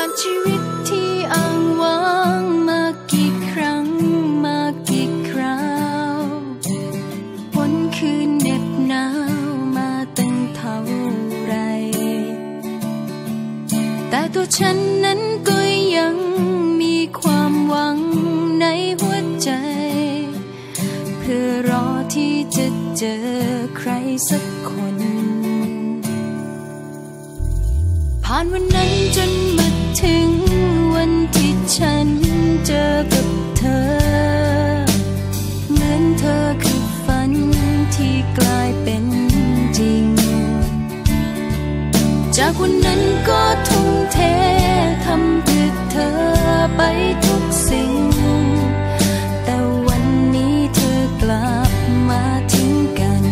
านชีวิตที่อ้างว้างมากี่ครั้งมากี่คราววันคืนเหน็บหนาวมาตั้งเท่าไรแต่ตัวฉันนั้นก็ยังมีความหวังในหัวใจเพื่อรอที่จะเจอใครสักคนผ่านวันนั้นจนมาถึงวันที่ฉันเจอกับเธอเหมือนเธอคือฝันที่กลายเป็นจริงจากวันนั้นก็ทุ่มเททำเพื่อเธอไปทุกสิ่งแต่วันนี้เธอกลับมาทิ้งกัน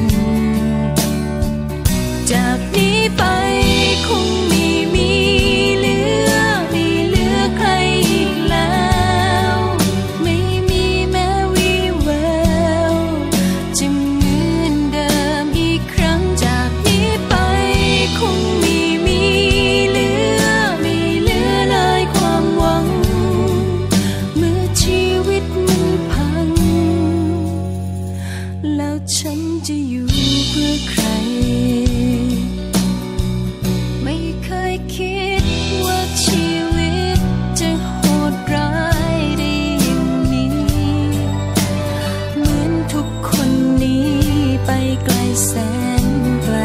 จากนี้ไปคงไม่มีเหลือใครอีกแล้วไม่มีแม้วี่แววจะเหมือนเดิมอีกครั้งจากนี้ไปคงไม่มีเหลือเลยความหวังเมื่อชีวิตมันพังแล้วฉันจะอยู่เพื่อใครไม่เคยคิดว่าชีวิตจะโหดร้ายได้อย่างนี้เหมือนทุกคนหนีไปไกลแสนไกล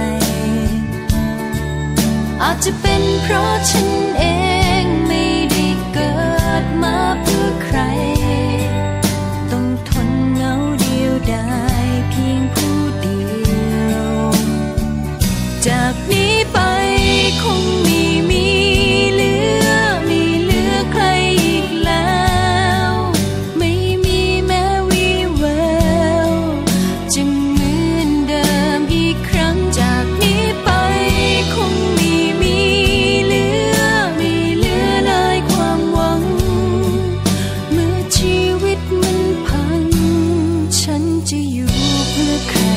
อาจจะเป็นเพราะฉันเองไม่ได้เกิดมาเพื่อใครต้องทนเหงาเดียวดายเพียงผู้เดียวจากนี้ไปคงไม่มีเหลือใครอีกแล้วไม่มีแม้วี่แววจะเหมือนเดิมอีกครั้งจากนี้ไปคงไม่มีเหลือเลยความหวังเมื่อชีวิตมันพังฉันจะอยู่เพื่อใคร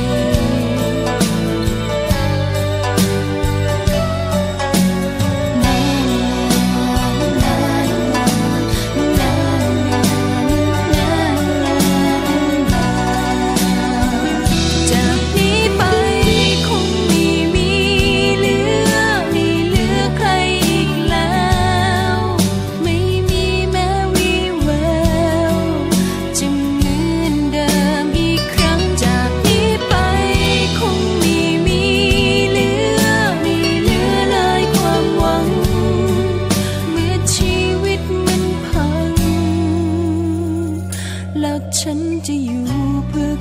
จากนี้ไปคงไม่มีเหลือใครอีกแล้วไม่มีแม้วี่แววจะเหมือนเดิมอีกครั้งจากนี้ไปคงไม่มีเหลือเลยความหวังเมื่อชีวิตมันพังแล้วฉันจะอยู่เพื่อ